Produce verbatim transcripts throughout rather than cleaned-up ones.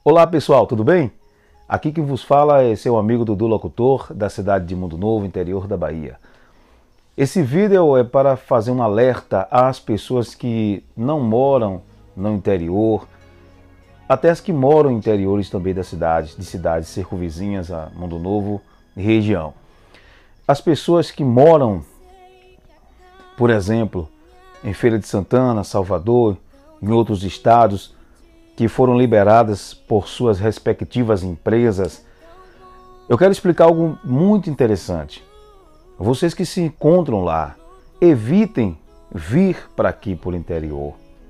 Olá pessoal, tudo bem? Aqui quem vos fala é seu amigo Dudu Locutor, da cidade de Mundo Novo, interior da Bahia. Esse vídeo é para fazer um alerta às pessoas que não moram no interior, até as que moram em interiores também das cidades, de cidades circunvizinhas a Mundo Novo e região. As pessoas que moram, por exemplo, em Feira de Santana, Salvador, em outros estados, que foram liberadas por suas respectivas empresas, eu quero explicar algo muito interessante. Vocês que se encontram lá, evitem vir para aqui por interior.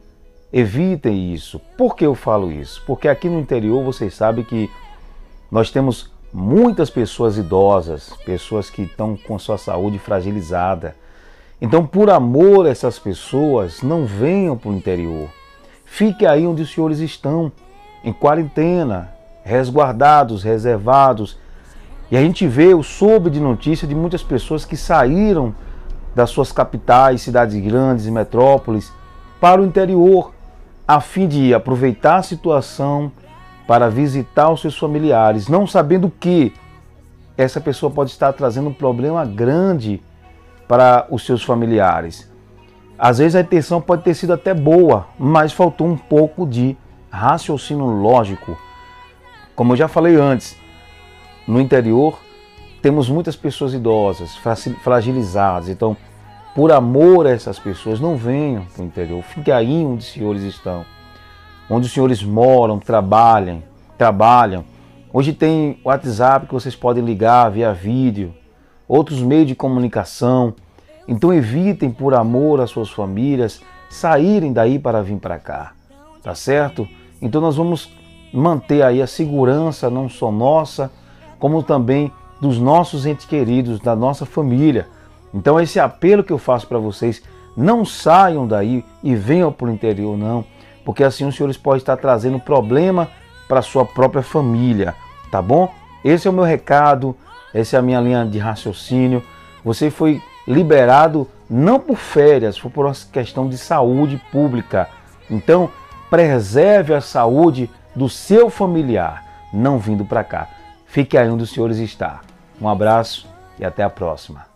Evitem isso. Por que eu falo isso? Porque aqui no interior vocês sabem que nós temos muitas pessoas idosas, pessoas que estão com sua saúde fragilizada. Então, por amor a essas pessoas, não venham para o interior. Fiquem aí onde os senhores estão, em quarentena, resguardados, reservados. E a gente vê, eu soube de notícia de muitas pessoas que saíram das suas capitais, cidades grandes e metrópoles, para o interior, a fim de aproveitar a situação para visitar os seus familiares, não sabendo que essa pessoa pode estar trazendo um problema grande para os seus familiares. Às vezes a intenção pode ter sido até boa, mas faltou um pouco de raciocínio lógico. Como eu já falei antes, no interior temos muitas pessoas idosas, fragilizadas. Então, por amor a essas pessoas, não venham para o interior. Fiquem aí onde os senhores estão, onde os senhores moram, trabalham, trabalham. Hoje tem o WhatsApp que vocês podem ligar via vídeo, outros meios de comunicação. Então evitem, por amor às suas famílias, saírem daí para vir para cá, tá certo? Então nós vamos manter aí a segurança, não só nossa, como também dos nossos entes queridos, da nossa família. Então esse apelo que eu faço para vocês, não saiam daí e venham para o interior não, porque assim os senhores podem estar trazendo problema para a sua própria família, tá bom? Esse é o meu recado, essa é a minha linha de raciocínio. Você foi liberado não por férias, foi por uma questão de saúde pública. Então, preserve a saúde do seu familiar, não vindo para cá. Fique aí onde os senhores estão. Um abraço e até a próxima.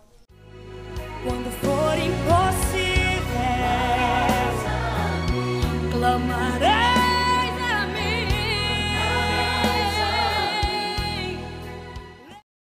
Quando for impossível, clamarei.